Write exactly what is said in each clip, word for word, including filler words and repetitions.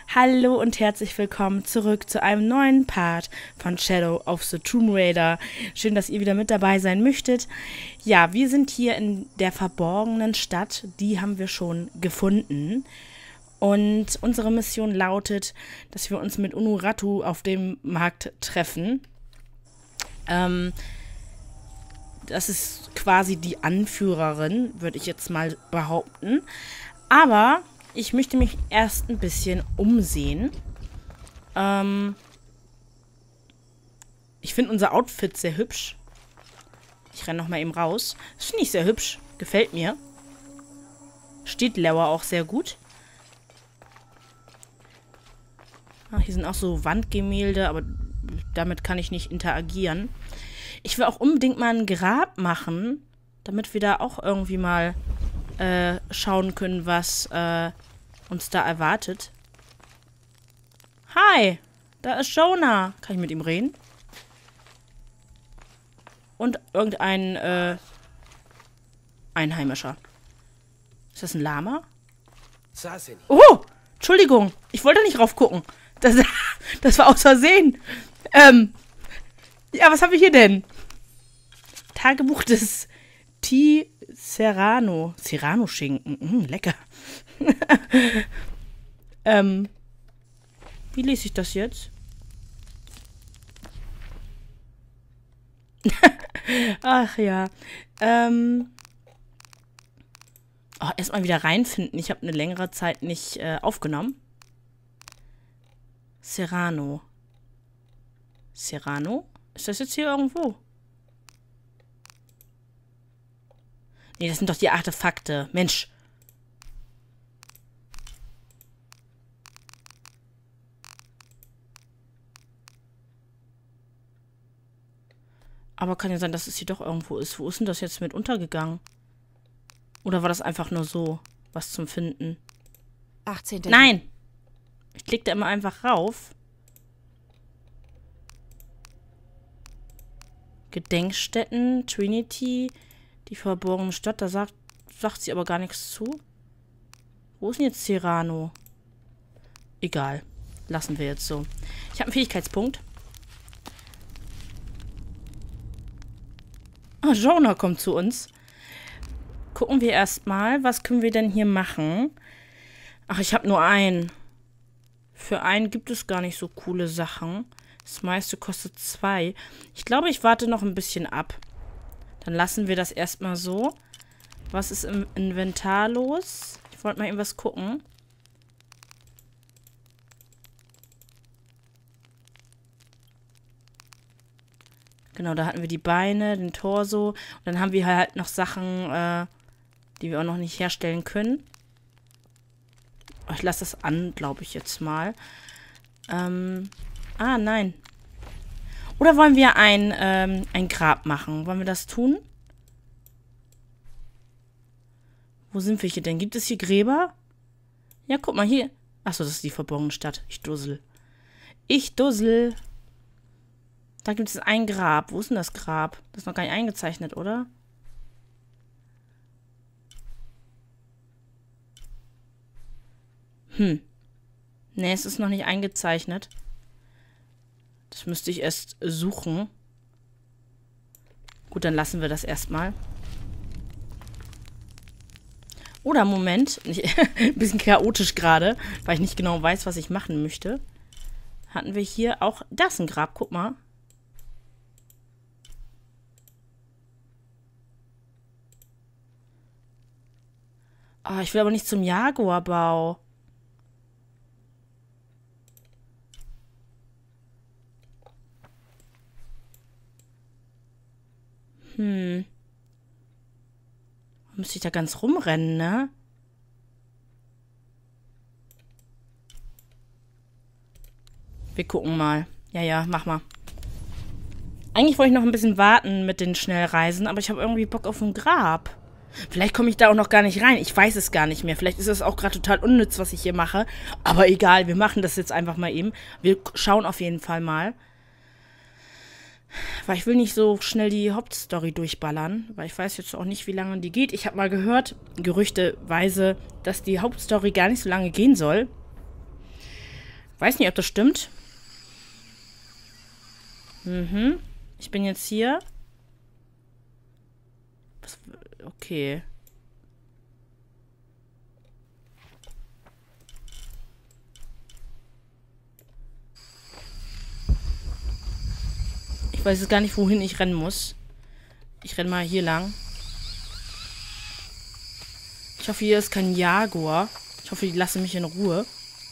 Hallo und herzlich willkommen zurück zu einem neuen Part von Shadow of the Tomb Raider. Schön, dass ihr wieder mit dabei sein möchtet. Ja, wir sind hier in der verborgenen Stadt. Die haben wir schon gefunden. Und unsere Mission lautet, dass wir uns mit Unuratu auf dem Markt treffen. Ähm, das ist quasi die Anführerin, würde ich jetzt mal behaupten. Aber ich möchte mich erst ein bisschen umsehen. Ähm, ich finde unser Outfit sehr hübsch. Ich renne nochmal eben raus. Das finde ich sehr hübsch. Gefällt mir. Steht Lauer auch sehr gut. Ach, hier sind auch so Wandgemälde, aber damit kann ich nicht interagieren. Ich will auch unbedingt mal ein Grab machen, damit wir da auch irgendwie mal äh, schauen können, was äh, uns da erwartet. Hi, da ist Jonah. Kann ich mit ihm reden? Und irgendein äh, Einheimischer. Ist das ein Lama? Oh, Entschuldigung. Ich wollte nicht raufgucken. Das, das war aus Versehen. Ähm, ja, was haben wir hier denn? Tagebuch des T. Serrano. Serrano-Schinken. Mm, lecker. ähm, wie lese ich das jetzt? Ach ja. Ähm. Oh, erstmal wieder reinfinden. Ich habe eine längere Zeit nicht äh, aufgenommen. Serrano. Serrano? Ist das jetzt hier irgendwo? Nee, das sind doch die Artefakte. Mensch. Aber kann ja sein, dass es hier doch irgendwo ist. Wo ist denn das jetzt mit untergegangen? Oder war das einfach nur so was zum Finden? achtzehnten Nein! Ich klicke da immer einfach rauf. Gedenkstätten, Trinity, die verborgene Stadt. Da sagt, sagt sie aber gar nichts zu. Wo ist denn jetzt Serrano? Egal. Lassen wir jetzt so. Ich habe einen Fähigkeitspunkt. Ah, Jonah kommt zu uns. Gucken wir erstmal, was können wir denn hier machen? Ach, ich habe nur einen. Für einen gibt es gar nicht so coole Sachen. Das meiste kostet zwei. Ich glaube, ich warte noch ein bisschen ab. Dann lassen wir das erstmal so. Was ist im Inventar los? Ich wollte mal irgendwas gucken. Genau, da hatten wir die Beine, den Torso. Und dann haben wir halt noch Sachen, äh, die wir auch noch nicht herstellen können. Ich lasse das an, glaube ich jetzt mal. Ähm, ah, nein. Oder wollen wir ein, ähm, ein Grab machen? Wollen wir das tun? Wo sind wir hier denn? Gibt es hier Gräber? Ja, guck mal hier. Achso, das ist die verborgene Stadt. Ich dussel. Ich dussel. Da gibt es ein Grab. Wo ist denn das Grab? Das ist noch gar nicht eingezeichnet, oder? Hm. Ne, es ist noch nicht eingezeichnet. Das müsste ich erst suchen. Gut, dann lassen wir das erstmal. Oder, Moment. Ein bisschen chaotisch gerade, weil ich nicht genau weiß, was ich machen möchte. Hatten wir hier auch... Das ist ein Grab, guck mal. Oh, ich will aber nicht zum Jaguarbau. Hm. Müsste ich da ganz rumrennen, ne? Wir gucken mal. Ja, ja, mach mal. Eigentlich wollte ich noch ein bisschen warten mit den Schnellreisen, aber ich habe irgendwie Bock auf ein Grab. Vielleicht komme ich da auch noch gar nicht rein. Ich weiß es gar nicht mehr. Vielleicht ist es auch gerade total unnütz, was ich hier mache. Aber egal, wir machen das jetzt einfach mal eben. Wir schauen auf jeden Fall mal. Weil ich will nicht so schnell die Hauptstory durchballern, weil ich weiß jetzt auch nicht, wie lange die geht. Ich habe mal gehört, gerüchteweise, dass die Hauptstory gar nicht so lange gehen soll. Weiß nicht, ob das stimmt. Mhm. Ich bin jetzt hier. Was? Okay. Ich weiß jetzt gar nicht, wohin ich rennen muss. Ich renne mal hier lang. Ich hoffe, hier ist kein Jaguar. Ich hoffe, die lassen mich in Ruhe.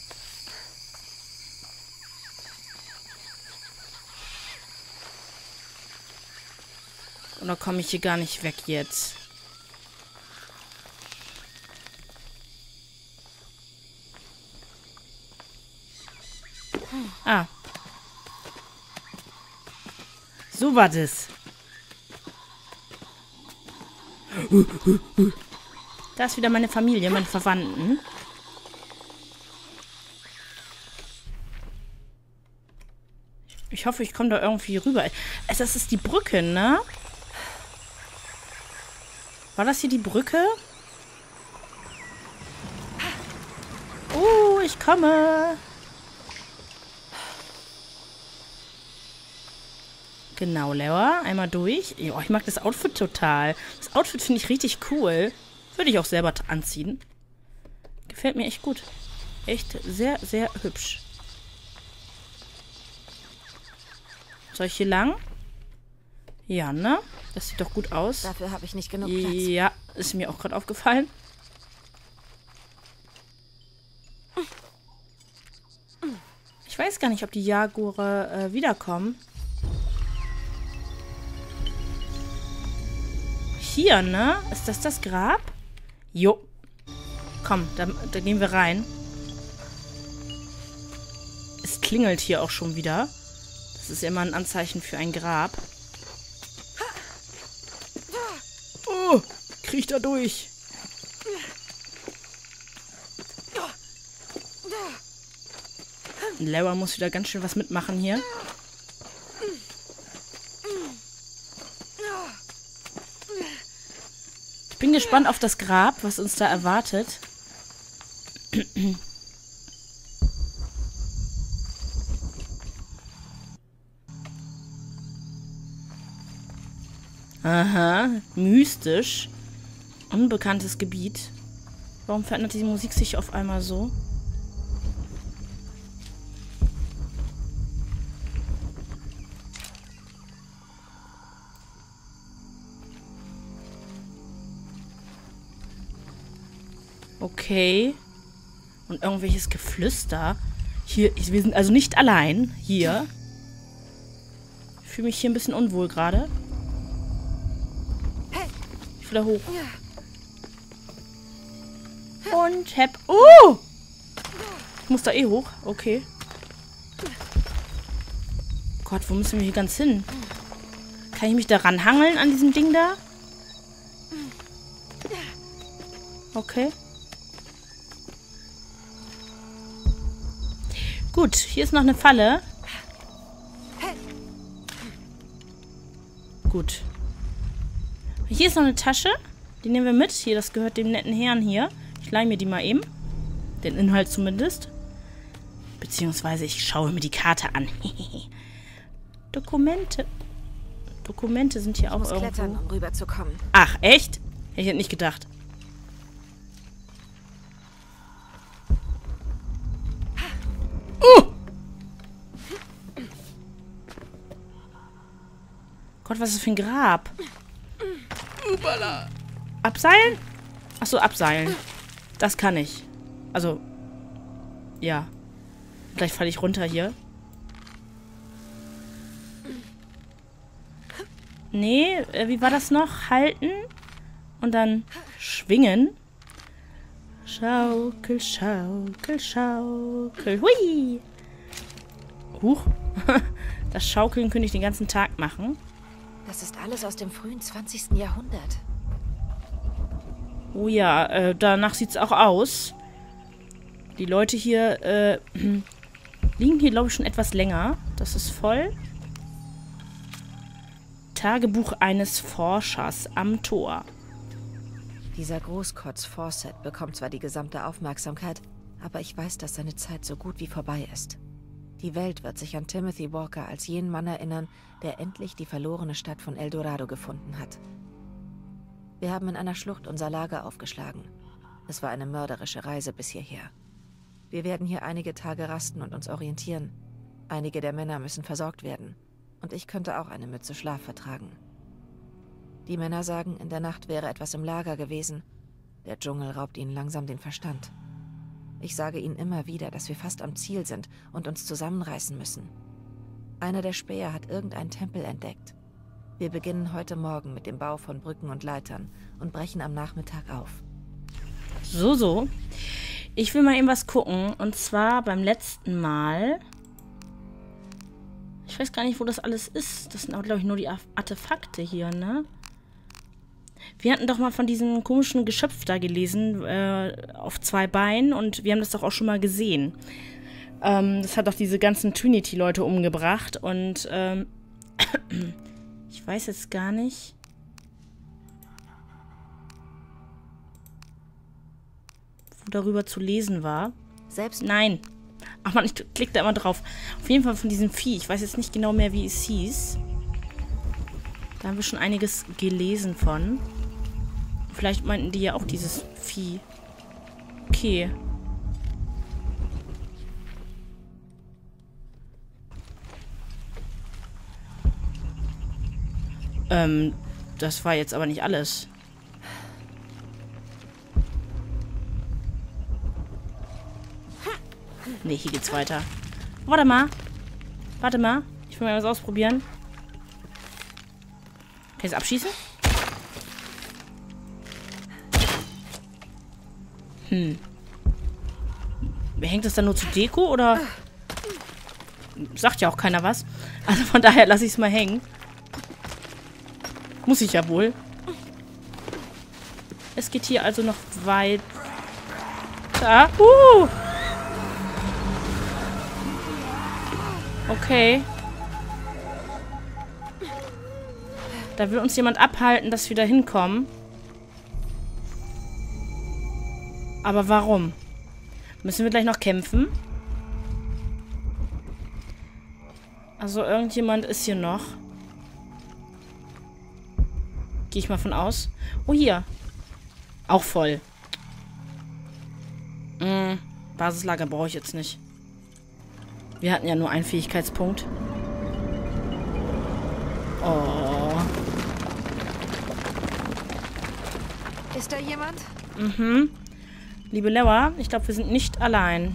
Oder komme ich hier gar nicht weg jetzt? Ah. So war das. Da ist wieder meine Familie, meine Verwandten. Ich hoffe, ich komme da irgendwie rüber. Es, das ist die Brücke, ne? War das hier die Brücke? Oh, ich komme. Genau, Laura. Einmal durch. Oh, ich mag das Outfit total. Das Outfit finde ich richtig cool. Würde ich auch selber anziehen. Gefällt mir echt gut. Echt sehr, sehr hübsch. Soll ich hier lang? Ja, ne? Das sieht doch gut aus. Dafür habe ich nicht genug Platz. Ja, ist mir auch gerade aufgefallen. Ich weiß gar nicht, ob die Jaguare äh, wiederkommen. Hier, ne? Ist das das Grab? Jo. Komm, da, da gehen wir rein. Es klingelt hier auch schon wieder. Das ist immer ein Anzeichen für ein Grab. Oh, krieg ich da durch. Laura muss wieder ganz schön was mitmachen hier. Ich bin gespannt auf das Grab, was uns da erwartet. Aha, mystisch. Unbekanntes Gebiet. Warum verändert die Musik sich auf einmal so? Okay. Und irgendwelches Geflüster. Hier, wir sind also nicht allein. Hier. Ich fühle mich hier ein bisschen unwohl gerade. Ich will da hoch. Und hep. Oh! Ich muss da eh hoch. Okay. Gott, wo müssen wir hier ganz hin? Kann ich mich da ranhangeln an diesem Ding da? Okay. Gut, hier ist noch eine Falle. Gut. Hier ist noch eine Tasche. Die nehmen wir mit. Hier, das gehört dem netten Herrn hier. Ich leihe mir die mal eben. Den Inhalt zumindest. Beziehungsweise ich schaue mir die Karte an. Dokumente. Dokumente sind hier ich auch muss irgendwo. klettern, um rüberzukommen. Ach, echt? Ich hätte nicht gedacht. Uh! Gott, was ist das für ein Grab? Upala. Abseilen? Achso, abseilen. Das kann ich. Also, ja. Gleich falle ich runter hier. Nee, äh, wie war das noch? Halten und dann schwingen. Schaukel, schaukel, schaukel. Hui! Huch. Das Schaukeln könnte ich den ganzen Tag machen. Das ist alles aus dem frühen zwanzigsten Jahrhundert. Oh ja, äh, danach sieht's auch aus. Die Leute hier äh, liegen hier, glaube ich, schon etwas länger. Das ist voll. Tagebuch eines Forschers am Tor. Dieser Großkotz Fawcett bekommt zwar die gesamte Aufmerksamkeit, Aber ich weiß, dass seine Zeit so gut wie vorbei ist. Die Welt wird sich an Timothy Walker als jenen Mann erinnern, der endlich die verlorene Stadt von El Dorado gefunden hat. Wir haben in einer Schlucht unser Lager aufgeschlagen. Es war eine mörderische Reise bis hierher. Wir werden hier einige Tage rasten und uns orientieren. Einige der Männer müssen versorgt werden. Und ich könnte auch eine Mütze Schlaf vertragen. Die Männer sagen, in der Nacht wäre etwas im Lager gewesen. Der Dschungel raubt ihnen langsam den Verstand. Ich sage ihnen immer wieder, dass wir fast am Ziel sind und uns zusammenreißen müssen. Einer der Späher hat irgendeinen Tempel entdeckt. Wir beginnen heute Morgen mit dem Bau von Brücken und Leitern und brechen am Nachmittag auf. So, so. Ich will mal eben was gucken. Und zwar beim letzten Mal. Ich weiß gar nicht, wo das alles ist. Das sind auch, glaube ich, nur die Artefakte hier, ne? Wir hatten doch mal von diesem komischen Geschöpf da gelesen, äh, auf zwei Beinen. Und wir haben das doch auch schon mal gesehen. Ähm, das hat doch diese ganzen Trinity-Leute umgebracht. Und, ähm, ich weiß jetzt gar nicht. Wo darüber zu lesen war. Selbst? Nein. Ach man, ich klicke da immer drauf. Auf jeden Fall von diesem Vieh. Ich weiß jetzt nicht genau mehr, wie es hieß. Da haben wir schon einiges gelesen von. Vielleicht meinten die ja auch dieses Vieh. Okay. Ähm, das war jetzt aber nicht alles. Nee, hier geht's weiter. Warte mal. Warte mal. Ich will mal was ausprobieren. Kann ich es abschießen? Hm. Hängt das dann nur zur Deko, oder? Sagt ja auch keiner was. Also von daher lasse ich es mal hängen. Muss ich ja wohl. Es geht hier also noch weiter. Uh! Okay. Da will uns jemand abhalten, dass wir da hinkommen. Aber warum? Müssen wir gleich noch kämpfen? Also irgendjemand ist hier noch. Gehe ich mal von aus. Oh, hier. Auch voll. Hm, Basislager brauche ich jetzt nicht. Wir hatten ja nur einen Fähigkeitspunkt. Oh. Ist da jemand? Mhm. Liebe Lewa, ich glaube, wir sind nicht allein.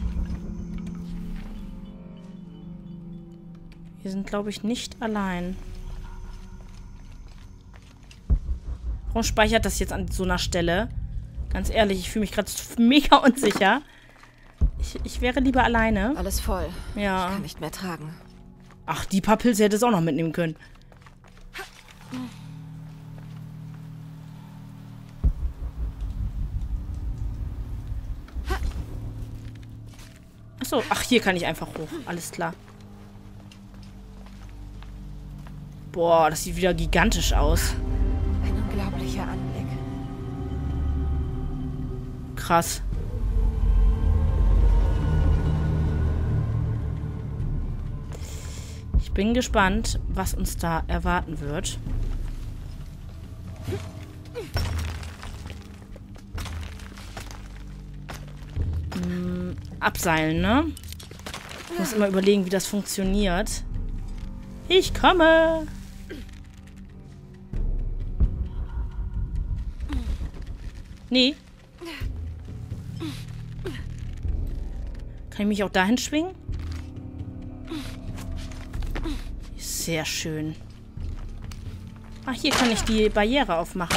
Wir sind, glaube ich, nicht allein. Warum speichert das jetzt an so einer Stelle? Ganz ehrlich, ich fühle mich gerade mega unsicher. Ich, ich wäre lieber alleine. Alles voll. Ja. Ich kann nicht mehr tragen. Ach, die paar Pilze hätte es auch noch mitnehmen können. Achso, ach, hier kann ich einfach hoch. Alles klar. Boah, das sieht wieder gigantisch aus. Ein unglaublicher Anblick. Krass. Ich bin gespannt, was uns da erwarten wird. Hm, abseilen, ne? Ich muss immer überlegen, wie das funktioniert. Ich komme! Nee. Kann ich mich auch dahin schwingen? Sehr schön. Ach, hier kann ich die Barriere aufmachen.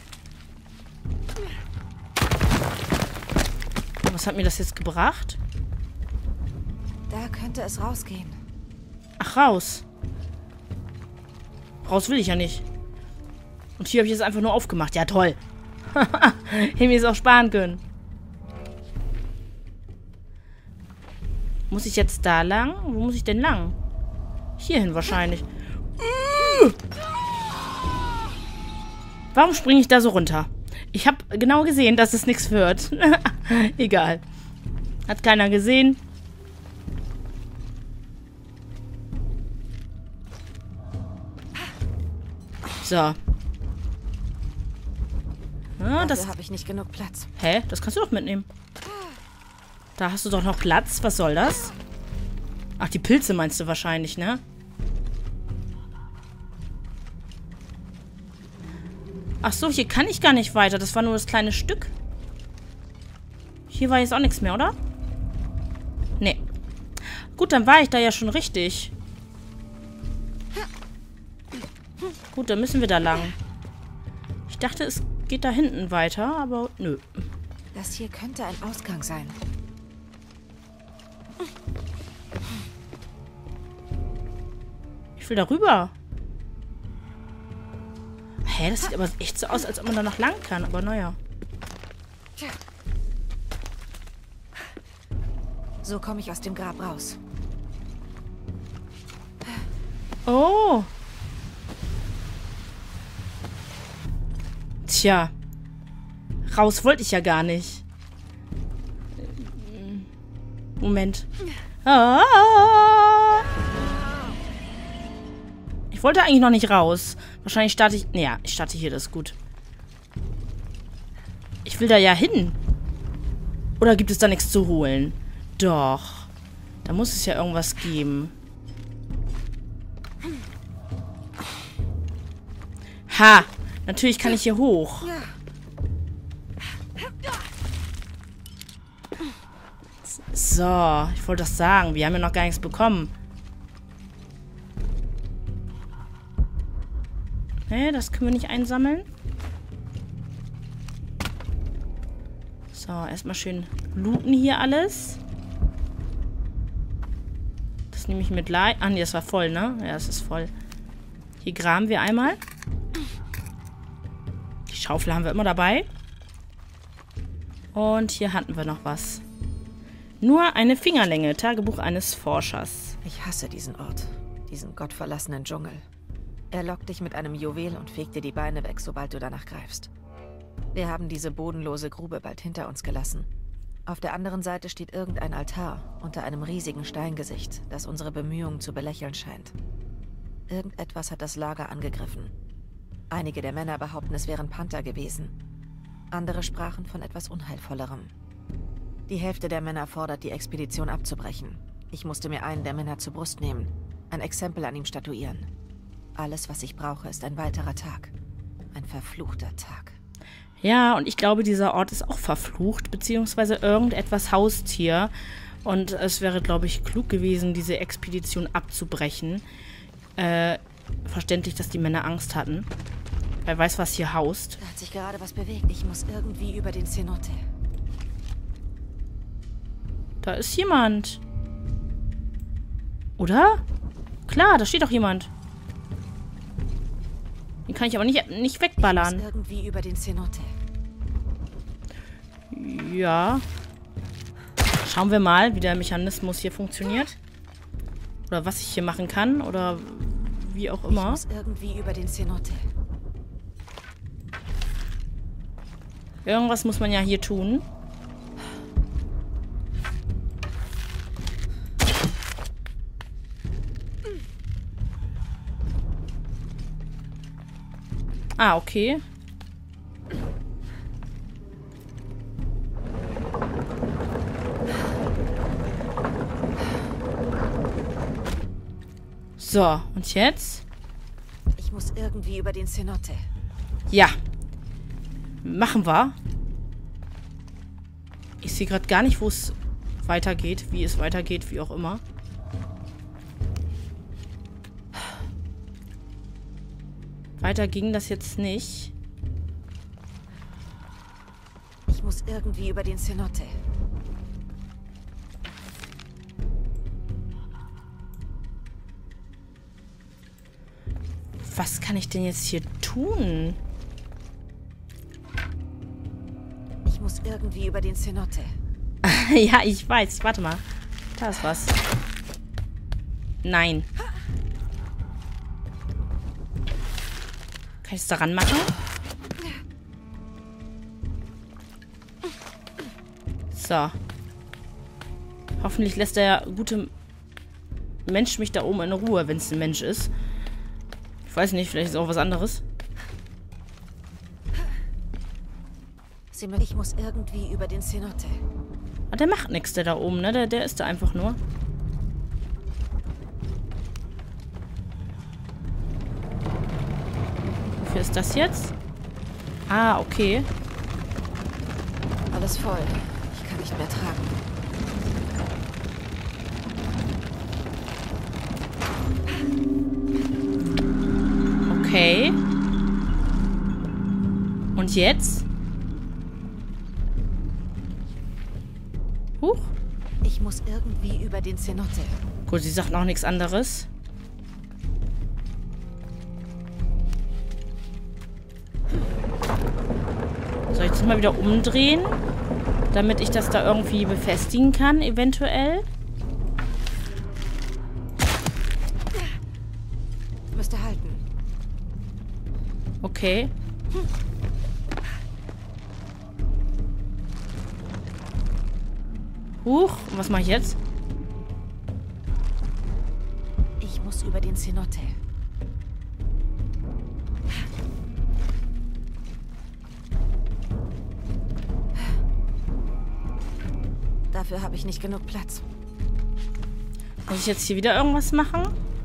Was hat mir das jetzt gebracht? Da könnte es rausgehen. Ach, raus. Raus will ich ja nicht. Und hier habe ich es einfach nur aufgemacht. Ja, toll. Hätte mir es auch sparen können. Muss ich jetzt da lang? Wo muss ich denn lang? Hierhin wahrscheinlich. Warum springe ich da so runter? Ich habe genau gesehen, dass es nichts wird. Egal. Hat keiner gesehen. So. Ja, Dafür das habe ich nicht genug Platz. Hä? Das kannst du doch mitnehmen. Da hast du doch noch Platz. Was soll das? Ach, die Pilze meinst du wahrscheinlich, ne? Ach so, hier kann ich gar nicht weiter. Das war nur das kleine Stück. Hier war jetzt auch nichts mehr, oder? Nee. Gut, dann war ich da ja schon richtig. Gut, dann müssen wir da lang. Ich dachte, es geht da hinten weiter, aber nö. Das hier könnte ein Ausgang sein. Ich will da rüber. Hä, das sieht aber echt so aus, als ob man da noch lang kann. Aber naja. So komme ich aus dem Grab raus. Oh. Tja. Raus wollte ich ja gar nicht. Moment. Ah. Ich wollte eigentlich noch nicht raus. Wahrscheinlich starte ich... Naja, ich starte hier, das ist gut. Ich will da ja hin. Oder gibt es da nichts zu holen? Doch. Da muss es ja irgendwas geben. Ha! Natürlich kann ich hier hoch. So, ich wollte das sagen. Wir haben ja noch gar nichts bekommen. Ne, das können wir nicht einsammeln. So, erstmal schön looten hier alles. Das nehme ich mit Leid. Ah, nee, das war voll, ne? Ja, das ist voll. Hier graben wir einmal. Die Schaufel haben wir immer dabei. Und hier hatten wir noch was. Nur eine Fingerlänge. Tagebuch eines Forschers. Ich hasse diesen Ort. Diesen gottverlassenen Dschungel. Er lockt dich mit einem Juwel und fegt dir die Beine weg, sobald du danach greifst. Wir haben diese bodenlose Grube bald hinter uns gelassen. Auf der anderen Seite steht irgendein Altar unter einem riesigen Steingesicht, das unsere Bemühungen zu belächeln scheint. Irgendetwas hat das Lager angegriffen. Einige der Männer behaupten, es wären Panther gewesen. Andere sprachen von etwas Unheilvollerem. Die Hälfte der Männer fordert, die Expedition abzubrechen. Ich musste mir einen der Männer zur Brust nehmen, ein Exempel an ihm statuieren. Alles, was ich brauche, ist ein weiterer Tag. Ein verfluchter Tag. Ja, und ich glaube, dieser Ort ist auch verflucht, beziehungsweise irgendetwas Haustier. Und es wäre, glaube ich, klug gewesen, diese Expedition abzubrechen. Äh, verständlich, dass die Männer Angst hatten. Wer weiß, was hier haust. Da hat sich gerade was bewegt. Ich muss irgendwie über den Cenote. Da ist jemand. Oder? Klar, da steht doch jemand. Den kann ich aber nicht, nicht wegballern. Ich muss irgendwie über den Cenote. Ja. Schauen wir mal, wie der Mechanismus hier funktioniert. Oder was ich hier machen kann. Oder wie auch immer. Ich muss irgendwie über den Cenote. Irgendwas muss man ja hier tun. Ah, okay. So, und jetzt? Ich muss irgendwie über den Cenote. Ja. Machen wir. Ich sehe gerade gar nicht, wo es weitergeht, wie es weitergeht, wie auch immer. Weiter ging das jetzt nicht. Ich muss irgendwie über den Cenote. Was kann ich denn jetzt hier tun? Ich muss irgendwie über den Cenote. Ja, ich weiß. Warte mal. Da ist was. Nein. Kann ich es daran machen? So. Hoffentlich lässt der gute Mensch mich da oben in Ruhe, wenn es ein Mensch ist. Ich weiß nicht, vielleicht ist es auch was anderes. Ich muss irgendwie über den Cenote. Ah, der macht nichts, der da oben, ne? Der, der ist da einfach nur. Wofür ist das jetzt? Ah, okay. Alles voll. Ich kann nicht mehr tragen. Okay. Und jetzt? Huch. Ich muss irgendwie über den Cenote. Gut, sie sagt noch nichts anderes. Soll ich das mal wieder umdrehen? Damit ich das da irgendwie befestigen kann, eventuell? Müsste halten. Okay. Huch, und was mache ich jetzt? Ich muss über den Cenote. Dafür habe ich nicht genug Platz. Muss ich jetzt hier wieder irgendwas machen?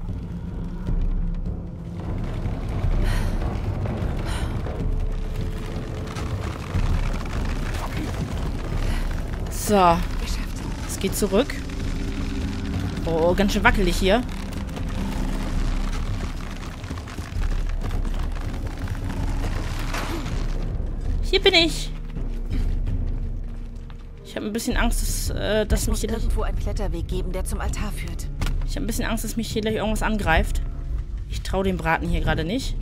So. Es geht zurück. Oh, ganz schön wackelig hier. Hier bin ich. Ich habe ein bisschen Angst, dass, äh, dass es mich muss hier gleich... irgendwo einen Kletterweg geben, der zum Altar führt. Ich habe ein bisschen Angst, dass mich hier gleich irgendwas angreift. Ich traue dem Braten hier gerade nicht.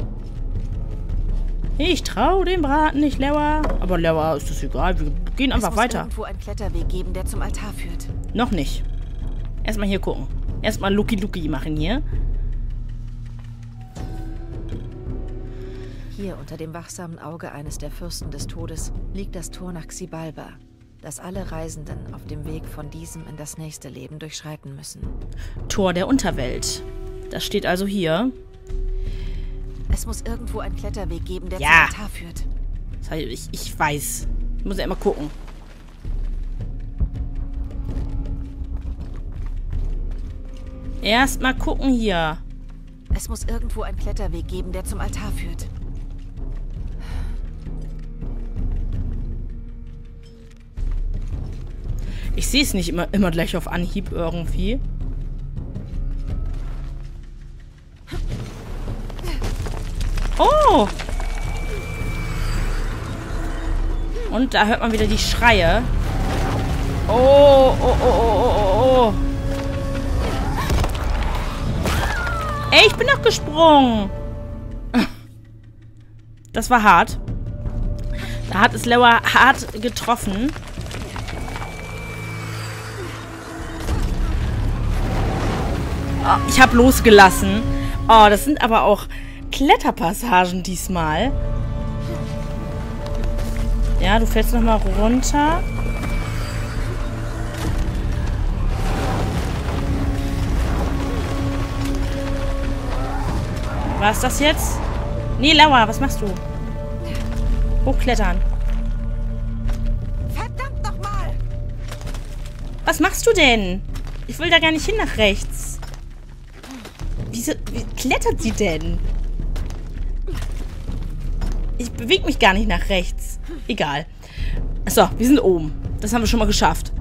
Ich traue dem Braten nicht, Lewa. Aber Lewa, ist das egal. Wir gehen einfach weiter. Es muss irgendwo einen Kletterweg geben, der zum Altar führt. Noch nicht. Erstmal hier gucken. Erstmal Lucky Lucky machen hier. Hier unter dem wachsamen Auge eines der Fürsten des Todes liegt das Tor nach Xibalba, das alle Reisenden auf dem Weg von diesem in das nächste Leben durchschreiten müssen. Tor der Unterwelt. Das steht also hier. Es muss irgendwo einen Kletterweg geben, der ja. zum Altar führt. Das heißt, ich, ich weiß. Ich muss ja immer gucken. Erst mal gucken hier. Es muss irgendwo einen Kletterweg geben, der zum Altar führt. Ich sehe es nicht immer, immer gleich auf Anhieb irgendwie. Oh! Und da hört man wieder die Schreie. Oh, oh, oh, oh, oh, oh. Ey, ich bin doch gesprungen. Das war hart. Da hat es Lewa hart getroffen. Oh, ich habe losgelassen. Oh, das sind aber auch Kletterpassagen diesmal. Ja, du fällst nochmal runter. War es das jetzt? Nee, Laura, was machst du? Hochklettern. Verdammt nochmal! Was machst du denn? Ich will da gar nicht hin nach rechts. Wieso, wie klettert sie denn? Ich bewege mich gar nicht nach rechts. Egal. So, wir sind oben. Das haben wir schon mal geschafft.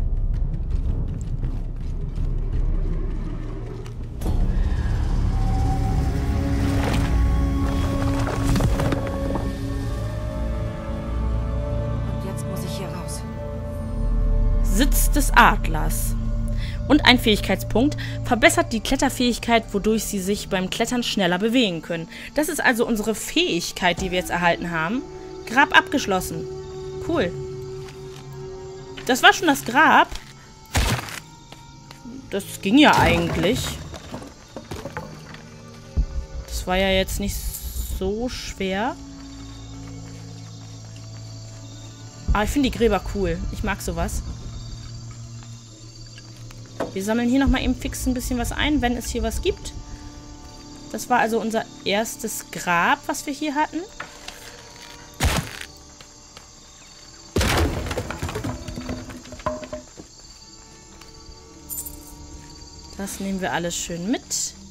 Und jetzt muss ich hier raus. Sitz des Adlers. Und ein Fähigkeitspunkt verbessert die Kletterfähigkeit, wodurch sie sich beim Klettern schneller bewegen können. Das ist also unsere Fähigkeit, die wir jetzt erhalten haben. Grab abgeschlossen. Cool. Das war schon das Grab. Das ging ja eigentlich. Das war ja jetzt nicht so schwer. Aber ich finde die Gräber cool. Ich mag sowas. Wir sammeln hier nochmal eben fix ein bisschen was ein, wenn es hier was gibt. Das war also unser erstes Grab, was wir hier hatten. Das nehmen wir alles schön mit.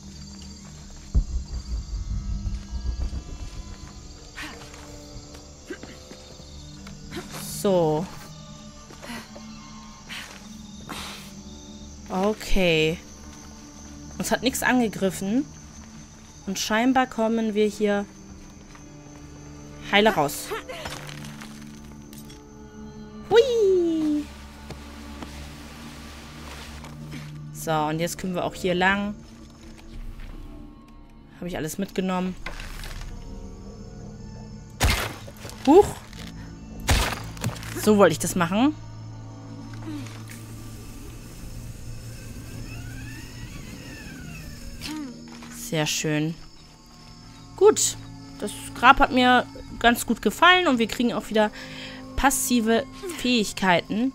So. Okay. Uns hat nichts angegriffen. Und scheinbar kommen wir hier heile raus. Hui! So, und jetzt können wir auch hier lang. Habe ich alles mitgenommen. Huch! So wollte ich das machen. Sehr schön. Gut. Das Grab hat mir ganz gut gefallen und wir kriegen auch wieder passive Fähigkeiten.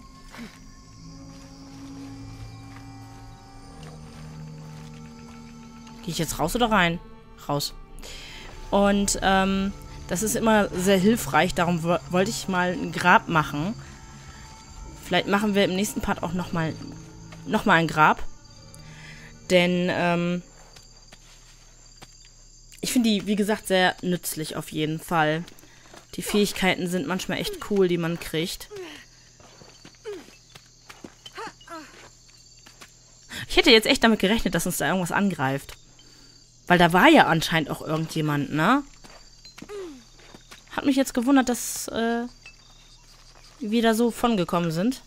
Gehe ich jetzt raus oder rein? Raus. Und ähm, das ist immer sehr hilfreich. Darum wollte ich mal ein Grab machen. Vielleicht machen wir im nächsten Part auch nochmal noch mal ein Grab. Denn ähm, ich finde die, wie gesagt, sehr nützlich auf jeden Fall. Die Fähigkeiten sind manchmal echt cool, die man kriegt. Ich hätte jetzt echt damit gerechnet, dass uns da irgendwas angreift. Weil da war ja anscheinend auch irgendjemand, ne? Hat mich jetzt gewundert, dass äh, wir da so von gekommen sind.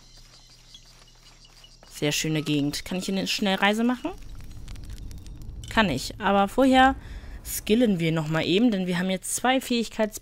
Sehr schöne Gegend. Kann ich hier eine Schnellreise machen? Kann ich. Aber vorher skillen wir nochmal eben, denn wir haben jetzt zwei Fähigkeits...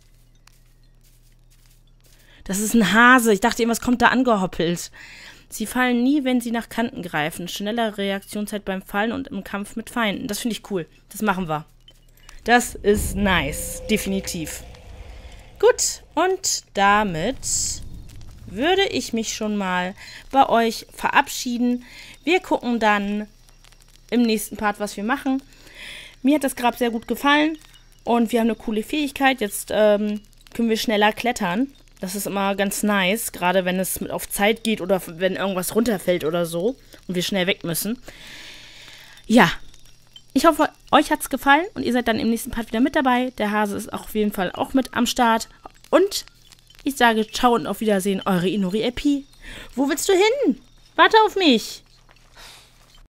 Das ist ein Hase. Ich dachte, irgendwas kommt da angehoppelt. Sie fallen nie, wenn sie nach Kanten greifen. Schnellere Reaktionszeit beim Fallen und im Kampf mit Feinden. Das finde ich cool. Das machen wir. Das ist nice. Definitiv. Gut. Und damit würde ich mich schon mal bei euch verabschieden. Wir gucken dann im nächsten Part, was wir machen. Mir hat das Grab sehr gut gefallen. Und wir haben eine coole Fähigkeit. Jetzt ähm, können wir schneller klettern. Das ist immer ganz nice, gerade wenn es mit auf Zeit geht oder wenn irgendwas runterfällt oder so und wir schnell weg müssen. Ja, ich hoffe, euch hat es gefallen und ihr seid dann im nächsten Part wieder mit dabei. Der Hase ist auch auf jeden Fall auch mit am Start. Und ich sage ciao und auf Wiedersehen, eure Inori Epi. Wo willst du hin? Warte auf mich.